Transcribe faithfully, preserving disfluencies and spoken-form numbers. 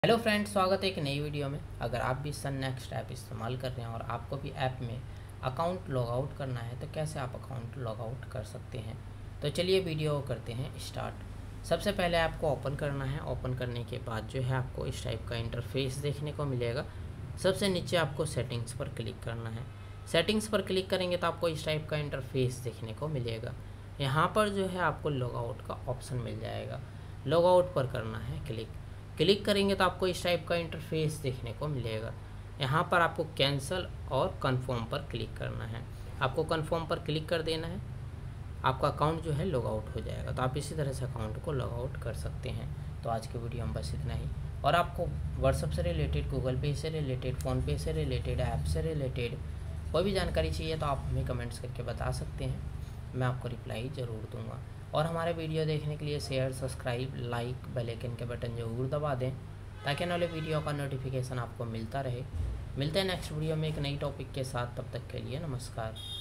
Hello friends, स्वागत है एक नई वीडियो में। अगर आप भी सन नेक्स्ट ऐप इस्तेमाल कर रहे हैं और आपको भी ऐप में अकाउंट लॉग आउट करना है तो कैसे आप अकाउंट लॉग आउट कर सकते हैं। तो चलिए वीडियो करते हैं स्टार्ट। सबसे पहले आपको ओपन करना है। ओपन करने के बाद जो है आपको इस टाइप का इंटरफेस देखने को मिलेगा। सबसे नीचे आपको सेटिंग्स पर क्लिक करना है। सेटिंग्स पर क्लिक करेंगे तो आपको इस टाइप का इंटरफेस देखने को मिलेगा। यहाँ पर जो है आपको लॉग आउट का ऑप्शन मिल जाएगा। लॉग आउट पर करना है क्लिक। क्लिक करेंगे तो आपको इस टाइप का इंटरफेस देखने को मिलेगा। यहाँ पर आपको कैंसिल और कंफर्म पर क्लिक करना है। आपको कंफर्म पर क्लिक कर देना है। आपका अकाउंट जो है लॉग आउट हो जाएगा। तो आप इसी तरह से अकाउंट को लॉग आउट कर सकते हैं। तो आज की वीडियो में बस इतना ही। और आपको व्हाट्सएप से रिलेटेड, गूगल पे से रिलेटेड, फ़ोनपे से रिलेटेड, ऐप से रिलेटेड कोई भी जानकारी चाहिए तो आप हमें कमेंट्स करके बता सकते हैं। मैं आपको रिप्लाई ज़रूर दूंगा। और हमारे वीडियो देखने के लिए share, subscribe, like, bell icon के बटन ज़रूर दबा दें ताकि आने वाले वीडियो का नोटिफिकेशन आपको मिलता रहे। मिलते हैं नेक्स्ट वीडियो में एक नई टॉपिक के साथ। तब तक के लिए नमस्कार।